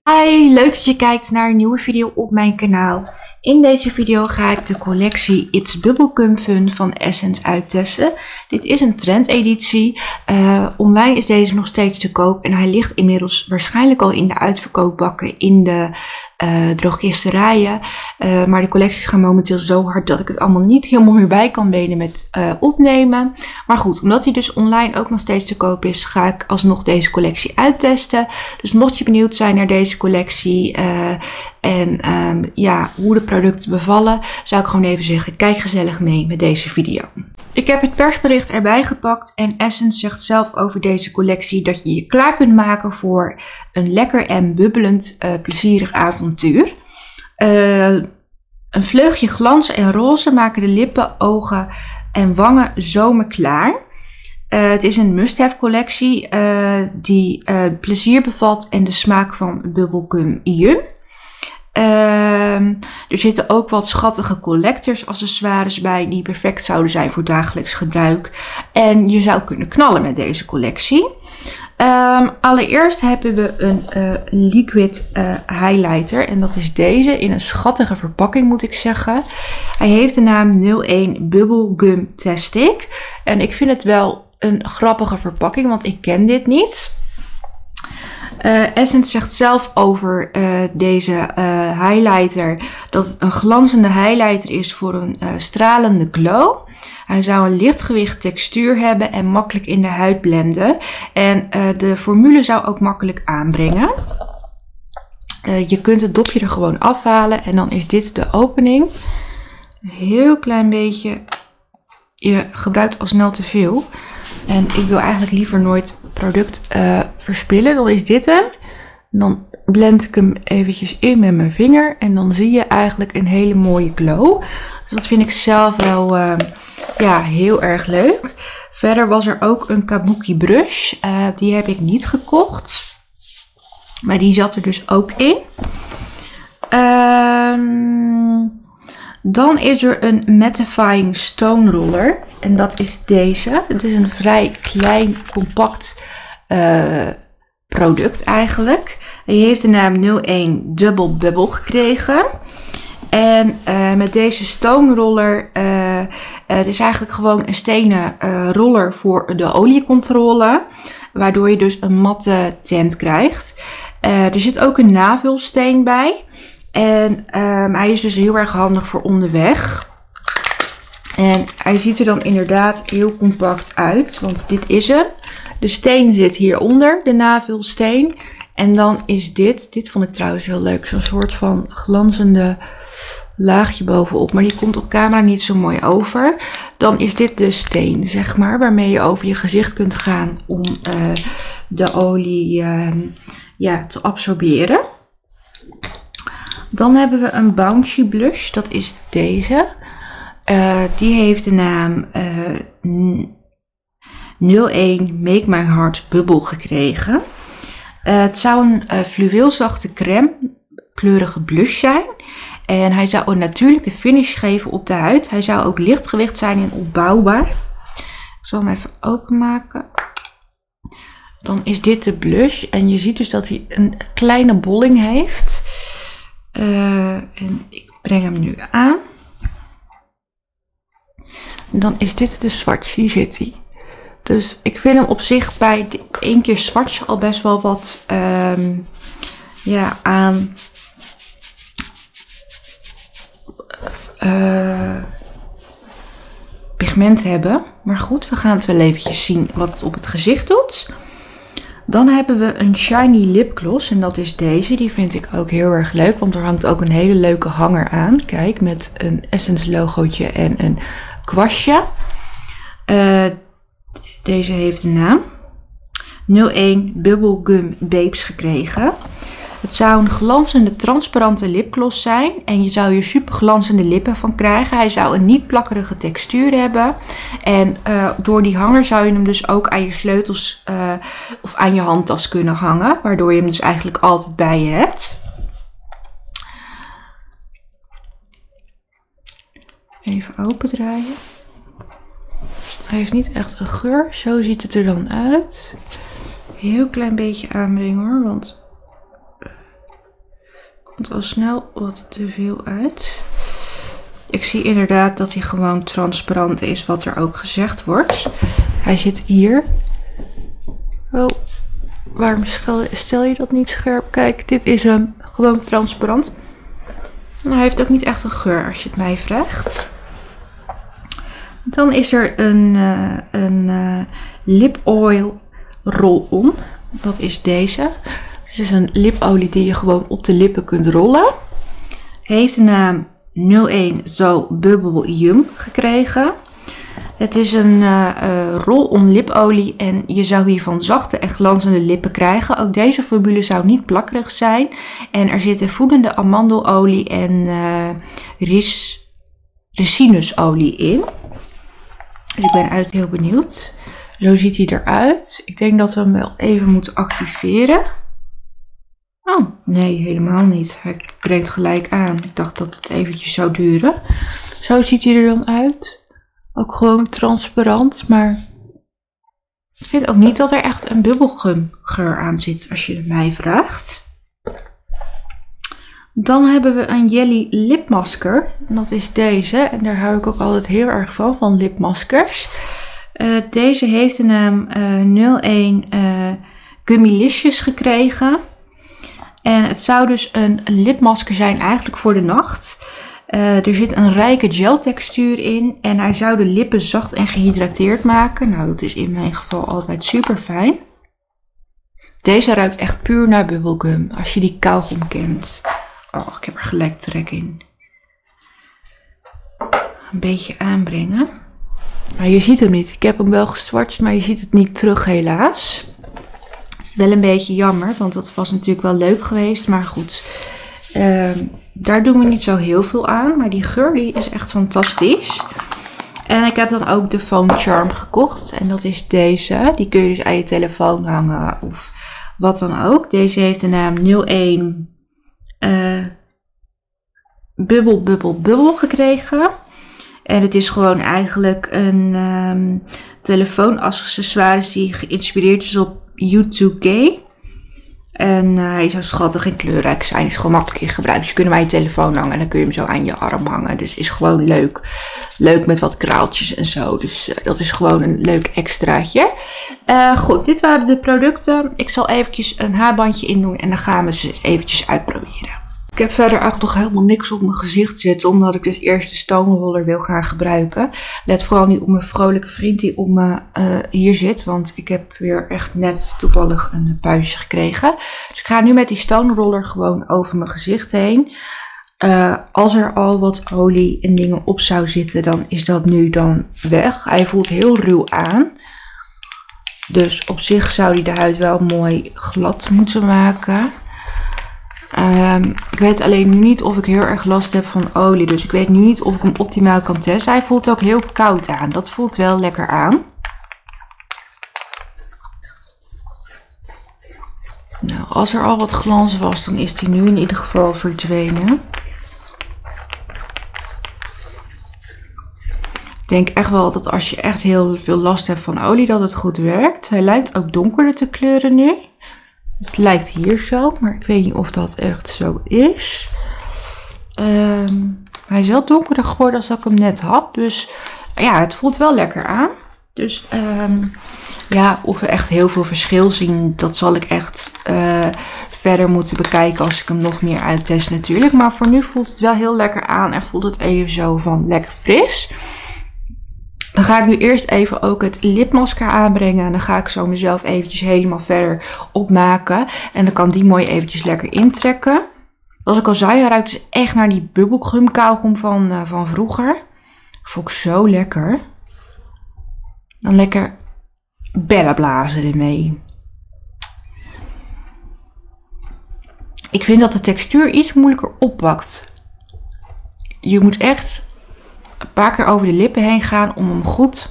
Hi, leuk dat je kijkt naar een nieuwe video op mijn kanaal. In deze video ga ik de collectie It's Bubblegum Fun van Essence uittesten. Dit is een trendeditie. Online is deze nog steeds te koop en hij ligt inmiddels waarschijnlijk al in de uitverkoopbakken in de drogisterijen. Maar de collecties gaan momenteel zo hard dat ik het allemaal niet helemaal meer bij kan benen met opnemen. Maar goed, omdat hij dus online ook nog steeds te koop is, ga ik alsnog deze collectie uittesten. Dus mocht je benieuwd zijn naar deze collectie en hoe de producten bevallen, zou ik gewoon even zeggen, kijk gezellig mee met deze video. Ik heb het persbericht erbij gepakt en Essence zegt zelf over deze collectie dat je je klaar kunt maken voor een lekker en bubbelend plezierig avontuur. Een vleugje glans en roze maken de lippen, ogen en wangen zomerklaar. Het is een must-have collectie die plezier bevat en de smaak van bubblegum yum. Er zitten ook wat schattige collectors accessoires bij die perfect zouden zijn voor dagelijks gebruik. En je zou kunnen knallen met deze collectie. Allereerst hebben we een liquid highlighter en dat is deze in een schattige verpakking, moet ik zeggen. Hij heeft de naam 01 Bubblegum Tastic en ik vind het wel een grappige verpakking, want ik ken dit niet. Essence zegt zelf over deze highlighter dat het een glanzende highlighter is voor een stralende glow. Hij zou een lichtgewicht textuur hebben en makkelijk in de huid blenden. En de formule zou ook makkelijk aanbrengen. Je kunt het dopje er gewoon afhalen en dan is dit de opening. Een heel klein beetje. Je gebruikt al snel te veel. En ik wil eigenlijk liever nooit product verspillen. Dan is dit hem. Dan blend ik hem eventjes in met mijn vinger. En dan zie je eigenlijk een hele mooie glow. Dus dat vind ik zelf wel heel erg leuk. Verder was er ook een kabuki brush. Die heb ik niet gekocht. Maar die zat er dus ook in. Dan is er een mattifying stone roller. En dat is deze. Het is een vrij klein, compact product eigenlijk. Hij heeft de naam 01 Double Bubble gekregen. En met deze stone roller, het is eigenlijk gewoon een stenen roller voor de oliecontrole. Waardoor je dus een matte tint krijgt. Er zit ook een navulsteen bij. En hij is dus heel erg handig voor onderweg. En hij ziet er dan inderdaad heel compact uit. Want dit is hem. De steen zit hieronder, de navulsteen. En dan is dit vond ik trouwens heel leuk. Zo'n soort van glanzende laagje bovenop. Maar die komt op camera niet zo mooi over. Dan is dit de steen, zeg maar. Waarmee je over je gezicht kunt gaan om de olie te absorberen. Dan hebben we een Bouncy Blush. Dat is deze. Die heeft de naam 01 Make My Heart Bubble gekregen. Het zou een fluweelzachte crème kleurige blush zijn. En hij zou een natuurlijke finish geven op de huid. Hij zou ook lichtgewicht zijn en opbouwbaar. Ik zal hem even openmaken. Dan is dit de blush. En je ziet dus dat hij een kleine bolling heeft. En ik breng hem nu aan. En dan is dit de swatch. Hier zit hij. Dus ik vind hem op zich bij de 1 keer swatch al best wel wat aan pigment hebben. Maar goed, we gaan het wel eventjes zien wat het op het gezicht doet. Dan hebben we een shiny lipgloss en dat is deze. Die vind ik ook heel erg leuk, want er hangt ook een hele leuke hanger aan. Kijk, met een Essence logootje en een kwastje. Deze heeft de naam 01 Bubblegum Babes gekregen. Het zou een glanzende transparante lipgloss zijn en je zou hier super glanzende lippen van krijgen. Hij zou een niet plakkerige textuur hebben en door die hanger zou je hem dus ook aan je sleutels of aan je handtas kunnen hangen. Waardoor je hem dus eigenlijk altijd bij je hebt. Even opendraaien. Hij heeft niet echt een geur. Zo ziet het er dan uit. Heel klein beetje aanbrengen hoor, want komt al snel wat te veel uit. Ik zie inderdaad dat hij gewoon transparant is, wat er ook gezegd wordt. Hij zit hier. Oh, waarom stel je dat niet scherp? Kijk, dit is hem. Gewoon transparant. Nou, hij heeft ook niet echt een geur als je het mij vraagt. Dan is er een lip oil roll-on. Dat is deze. Het is een lipolie die je gewoon op de lippen kunt rollen. Heeft de naam 01 Zo Bubble Yum gekregen. Het is een roll-on lipolie en je zou hiervan zachte en glanzende lippen krijgen. Ook deze formule zou niet plakkerig zijn. En er zitten voedende amandelolie en ricinusolie in. Dus ik ben eigenlijk heel benieuwd. Zo ziet hij eruit. Ik denk dat we hem wel even moeten activeren. Oh, nee, helemaal niet. Hij brengt gelijk aan. Ik dacht dat het eventjes zou duren. Zo ziet hij er dan uit. Ook gewoon transparant, maar ik vind ook niet dat er echt een bubblegum geur aan zit, als je het mij vraagt. Dan hebben we een jelly lipmasker. En dat is deze. En daar hou ik ook altijd heel erg van lipmaskers. Deze heeft de naam 01 Gummilicious gekregen. En het zou dus een lipmasker zijn eigenlijk voor de nacht. Er zit een rijke geltextuur in. En hij zou de lippen zacht en gehydrateerd maken. Nou, dat is in mijn geval altijd super fijn. Deze ruikt echt puur naar bubblegum. Als je die kauwgom kent. Oh, ik heb er gelijk trek in. Een beetje aanbrengen. Maar je ziet hem niet. Ik heb hem wel geswatcht, maar je ziet het niet terug helaas. Het is wel een beetje jammer, want dat was natuurlijk wel leuk geweest. Maar goed, daar doen we niet zo heel veel aan. Maar die geur die is echt fantastisch. En ik heb dan ook de Phone Charm gekocht. En dat is deze. Die kun je dus aan je telefoon hangen of wat dan ook. Deze heeft de naam 01 Bubble gekregen. En het is gewoon eigenlijk een telefoonaccessoire die geïnspireerd is op U2K. En hij is zo schattig en kleurrijk zijn. Is gewoon makkelijk in gebruik. Dus je kunt hem aan je telefoon hangen en dan kun je hem zo aan je arm hangen. Dus is gewoon leuk. Leuk met wat kraaltjes en zo. Dus dat is gewoon een leuk extraatje. Goed, dit waren de producten. Ik zal eventjes een haarbandje in doen en dan gaan we ze eventjes uitproberen. Ik heb verder eigenlijk nog helemaal niks op mijn gezicht zitten, omdat ik dus eerst de stoomroller wil gaan gebruiken. Let vooral niet op mijn vrolijke vriend die op me hier zit, want ik heb weer echt net toevallig een puistje gekregen. Dus ik ga nu met die stoomroller gewoon over mijn gezicht heen. Als er al wat olie en dingen op zou zitten, dan is dat nu dan weg. Hij voelt heel ruw aan. Dus op zich zou hij de huid wel mooi glad moeten maken. Ik weet alleen nu niet of ik heel erg last heb van olie. Dus ik weet nu niet of ik hem optimaal kan testen. Hij voelt ook heel koud aan. Dat voelt wel lekker aan. Nou, als er al wat glans was, dan is die nu in ieder geval verdwenen. Ik denk echt wel dat als je echt heel veel last hebt van olie, dat het goed werkt. Hij lijkt ook donkerder te kleuren nu. Het lijkt hier zo, maar ik weet niet of dat echt zo is. Hij is wel donkerder geworden als ik hem net had. Dus ja, het voelt wel lekker aan. Dus ja, of we echt heel veel verschil zien, dat zal ik echt verder moeten bekijken als ik hem nog meer uittest natuurlijk. Maar voor nu voelt het wel heel lekker aan en voelt het even zo van lekker fris. Dan ga ik nu eerst even ook het lipmasker aanbrengen. En dan ga ik zo mezelf eventjes helemaal verder opmaken. En dan kan die mooi eventjes lekker intrekken. Zoals ik al zei, hij ruikt dus echt naar die bubblegum kauwgom van vroeger. Vond ik zo lekker. Dan lekker bellen blazen ermee. Ik vind dat de textuur iets moeilijker oppakt. Je moet echt een paar keer over de lippen heen gaan om hem goed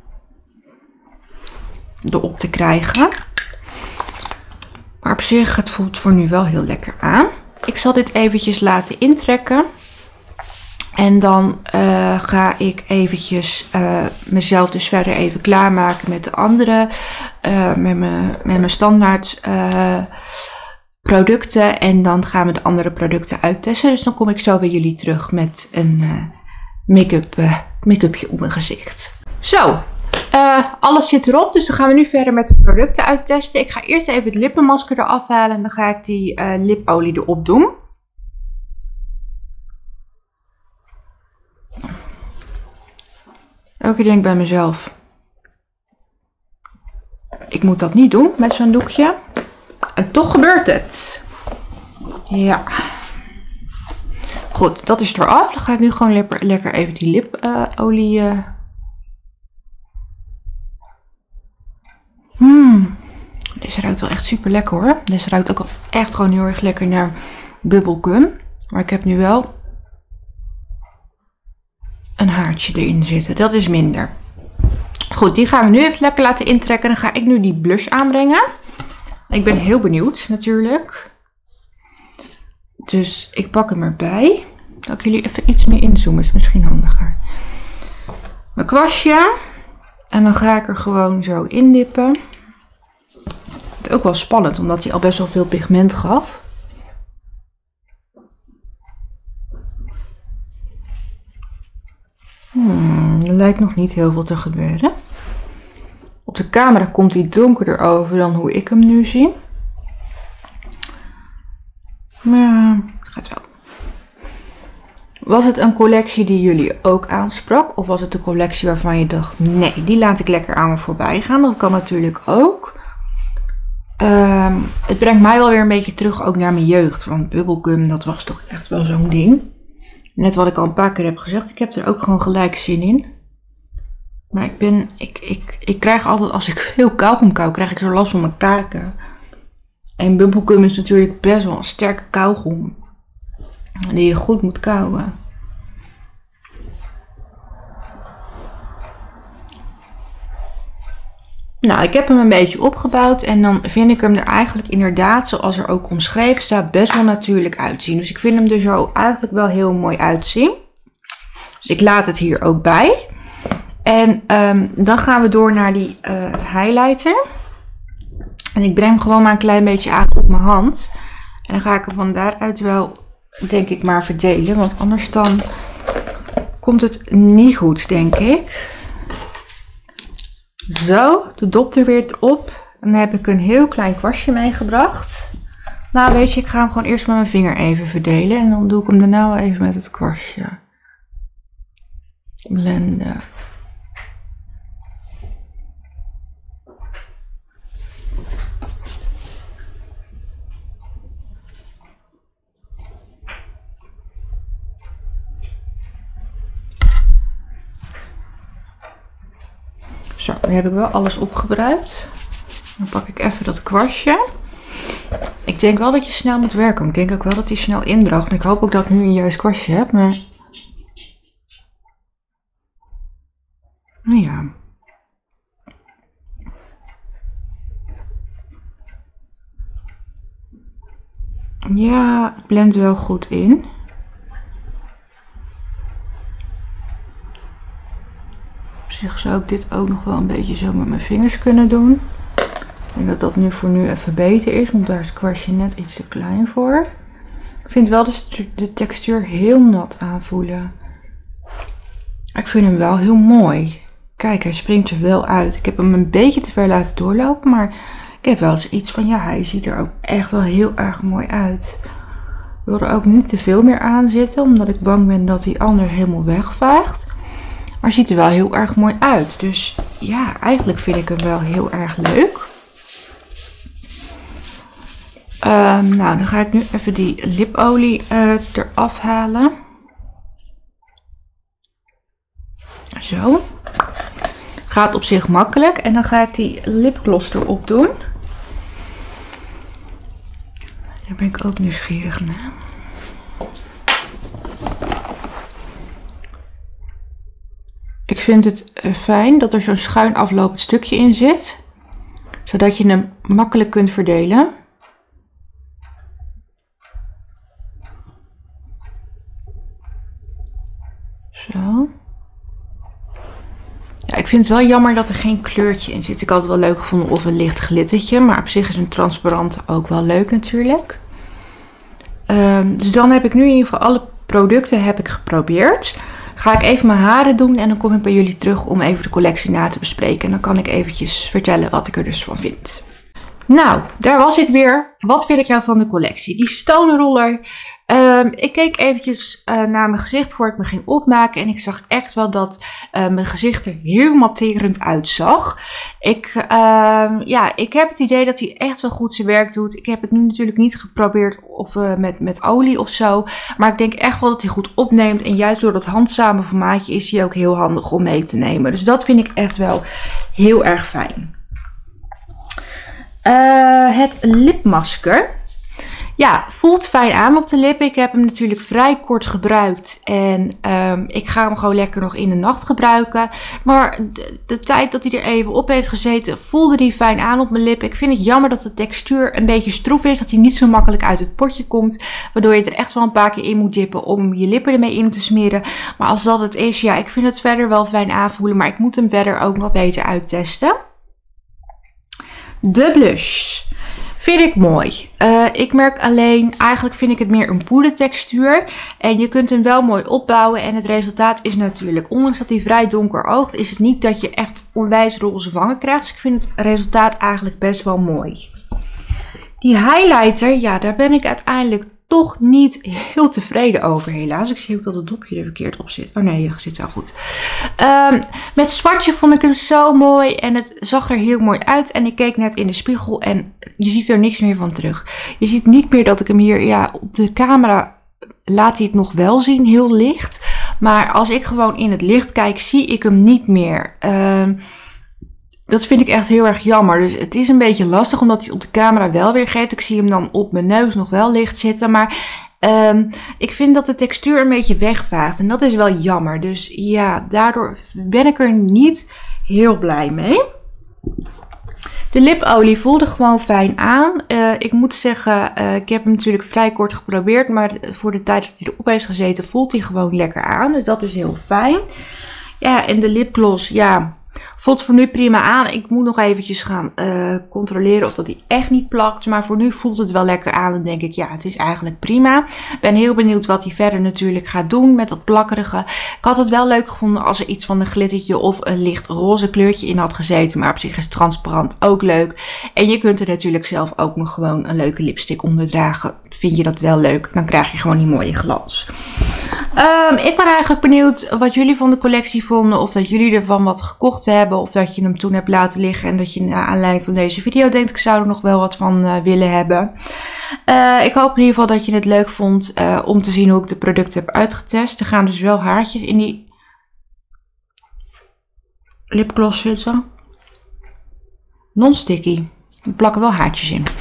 erop te krijgen. Maar op zich, het voelt voor nu wel heel lekker aan. Ik zal dit eventjes laten intrekken. En dan ga ik eventjes mezelf dus verder even klaarmaken met de andere. Met mijn standaard producten en dan gaan we de andere producten uittesten. Dus dan kom ik zo bij jullie terug met een make-upje op mijn gezicht. Zo, alles zit erop, dus dan gaan we nu verder met de producten uittesten. Ik ga eerst even het lippenmasker eraf halen en dan ga ik die lipolie erop doen. Elke keer denk ik bij mezelf, ik moet dat niet doen met zo'n doekje. En toch gebeurt het. Ja. Goed, dat is eraf. Dan ga ik nu gewoon lekker even die lipolie... Deze ruikt wel echt super lekker hoor. Deze ruikt ook wel echt gewoon heel erg lekker naar bubblegum. Maar ik heb nu wel een haartje erin zitten. Dat is minder. Goed, die gaan we nu even lekker laten intrekken. Dan ga ik nu die blush aanbrengen. Ik ben heel benieuwd natuurlijk. Dus ik pak hem erbij. Zal ik jullie even iets meer inzoomen, is misschien handiger. Mijn kwastje. En dan ga ik er gewoon zo in dippen. Het is ook wel spannend, omdat hij al best wel veel pigment gaf. Er lijkt nog niet heel veel te gebeuren. Op de camera komt hij donkerder over dan hoe ik hem nu zie. Maar het gaat wel. Was het een collectie die jullie ook aansprak? Of was het een collectie waarvan je dacht, nee, die laat ik lekker aan me voorbij gaan? Dat kan natuurlijk ook. Het brengt mij wel weer een beetje terug ook naar mijn jeugd. Want bubblegum, dat was toch echt wel zo'n ding. Net wat ik al een paar keer heb gezegd, ik heb er ook gewoon gelijk zin in. Maar ik krijg altijd, als ik veel kauwgom kauw, krijg ik zo last van mijn kaken. En bubblegum is natuurlijk best wel een sterke kauwgom. Die je goed moet kauwen. Nou, ik heb hem een beetje opgebouwd. En dan vind ik hem er eigenlijk inderdaad, zoals er ook omschreven staat, best wel natuurlijk uitzien. Dus ik vind hem er zo eigenlijk wel heel mooi uitzien. Dus ik laat het hier ook bij. En dan gaan we door naar die highlighter. En ik breng hem gewoon maar een klein beetje aan op mijn hand. En dan ga ik hem van daaruit wel, denk ik, maar verdelen. Want anders dan komt het niet goed, denk ik. Zo, de dop er weer op. En dan heb ik een heel klein kwastje meegebracht. Nou, weet je, ik ga hem gewoon eerst met mijn vinger even verdelen. En dan doe ik hem daarna wel even met het kwastje. Blenden. Zo, nu heb ik wel alles opgebruikt. Dan pak ik even dat kwastje. Ik denk wel dat je snel moet werken. Ik denk ook wel dat hij snel indroogt. En ik hoop ook dat ik nu een juist kwastje heb. Maar... nou ja. Ja, het blendt wel goed in. Op zich zou ik dit ook nog wel een beetje zo met mijn vingers kunnen doen. Ik denk dat dat nu voor nu even beter is, want daar is het kwastje net iets te klein voor. Ik vind wel de textuur heel nat aanvoelen. Ik vind hem wel heel mooi. Kijk, hij springt er wel uit. Ik heb hem een beetje te ver laten doorlopen, maar ik heb wel eens iets van, ja, hij ziet er ook echt wel heel erg mooi uit. Ik wil er ook niet te veel meer aan zitten, omdat ik bang ben dat hij anders helemaal wegvaagt. Maar ziet er wel heel erg mooi uit. Dus ja, eigenlijk vind ik hem wel heel erg leuk. Nou, dan ga ik nu even die lipolie eraf halen. Zo. Gaat op zich makkelijk. En dan ga ik die lipgloss erop doen. Daar ben ik ook nieuwsgierig naar. Ik vind het fijn dat er zo'n schuin aflopend stukje in zit. Zodat je hem makkelijk kunt verdelen. Zo. Ja, ik vind het wel jammer dat er geen kleurtje in zit. Ik had het wel leuk gevonden of een licht glittertje. Maar op zich is een transparante ook wel leuk natuurlijk. Dus dan heb ik nu in ieder geval alle producten heb ik geprobeerd. Ga ik even mijn haren doen en dan kom ik bij jullie terug om even de collectie na te bespreken. En dan kan ik eventjes vertellen wat ik er dus van vind. Nou, daar was ik weer. Wat vind ik nou van de collectie? Die stone roller. Ik keek eventjes naar mijn gezicht voor ik me ging opmaken. En ik zag echt wel dat mijn gezicht er heel matterend uitzag. Ik heb het idee dat hij echt wel goed zijn werk doet. Ik heb het nu natuurlijk niet geprobeerd of, met olie of zo. Maar ik denk echt wel dat hij goed opneemt. En juist door dat handzame formaatje is hij ook heel handig om mee te nemen. Dus dat vind ik echt wel heel erg fijn. Het lipmasker. Ja, voelt fijn aan op de lippen. Ik heb hem natuurlijk vrij kort gebruikt. En ik ga hem gewoon lekker nog in de nacht gebruiken. Maar de tijd dat hij er even op heeft gezeten, voelde hij fijn aan op mijn lippen. Ik vind het jammer dat de textuur een beetje stroef is. Dat hij niet zo makkelijk uit het potje komt. Waardoor je er echt wel een paar keer in moet dippen om je lippen ermee in te smeren. Maar als dat het is, ja, ik vind het verder wel fijn aanvoelen. Maar ik moet hem verder ook nog beter uittesten. De blush. Vind ik mooi. Ik merk alleen, eigenlijk vind ik het meer een poedertextuur. En je kunt hem wel mooi opbouwen. En het resultaat is natuurlijk, ondanks dat hij vrij donker oogt, is het niet dat je echt onwijs roze wangen krijgt. Dus ik vind het resultaat eigenlijk best wel mooi. Die highlighter, ja, daar ben ik uiteindelijk toch niet heel tevreden over, helaas. Ik zie ook dat het dopje er verkeerd op zit. Oh nee, je zit wel goed. Met zwartje vond ik hem zo mooi. En het zag er heel mooi uit. En ik keek net in de spiegel en je ziet er niks meer van terug. Je ziet niet meer dat ik hem hier, ja, op de camera laat hij het nog wel zien, heel licht. Maar als ik gewoon in het licht kijk, zie ik hem niet meer. Dat vind ik echt heel erg jammer. Dus het is een beetje lastig omdat hij op de camera wel weer geeft. Ik zie hem dan op mijn neus nog wel licht zitten. Maar ik vind dat de textuur een beetje wegvaagt. En dat is wel jammer. Dus ja, daardoor ben ik er niet heel blij mee. De lipolie voelde gewoon fijn aan. Ik moet zeggen, ik heb hem natuurlijk vrij kort geprobeerd. Maar voor de tijd dat hij erop heeft gezeten, voelt hij gewoon lekker aan. Dus dat is heel fijn. Ja, en de lipgloss, ja, voelt voor nu prima aan. Ik moet nog eventjes gaan controleren of dat hij echt niet plakt. Maar voor nu voelt het wel lekker aan. Dan denk ik, ja, het is eigenlijk prima. Ik ben heel benieuwd wat hij verder natuurlijk gaat doen met dat plakkerige. Ik had het wel leuk gevonden als er iets van een glittertje of een licht roze kleurtje in had gezeten. Maar op zich is transparant ook leuk. En je kunt er natuurlijk zelf ook nog gewoon een leuke lipstick onder dragen. Vind je dat wel leuk? Dan krijg je gewoon die mooie glans. Ik ben eigenlijk benieuwd wat jullie van de collectie vonden. Of dat jullie ervan wat gekocht hebben. Of dat je hem toen hebt laten liggen. En dat je naar aanleiding van deze video denkt, ik zou er nog wel wat van willen hebben. Ik hoop in ieder geval dat je het leuk vond om te zien hoe ik de producten heb uitgetest. Er gaan dus wel haartjes in die lipgloss zitten. Non-sticky. Er plakken wel haartjes in.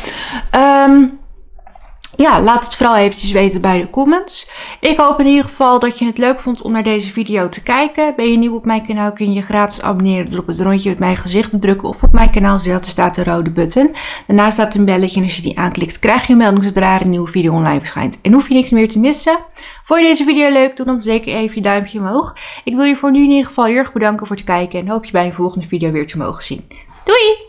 Ja, laat het vooral eventjes weten bij de comments. Ik hoop in ieder geval dat je het leuk vond om naar deze video te kijken. Ben je nieuw op mijn kanaal, kun je je gratis abonneren door op het rondje met mijn gezicht te drukken. Of op mijn kanaal zelf staat de rode button. Daarnaast staat een belletje en als je die aanklikt krijg je een melding zodra er een nieuwe video online verschijnt. En hoef je niks meer te missen. Vond je deze video leuk? Doe dan zeker even je duimpje omhoog. Ik wil je voor nu in ieder geval heel erg bedanken voor het kijken. En hoop je bij een volgende video weer te mogen zien. Doei!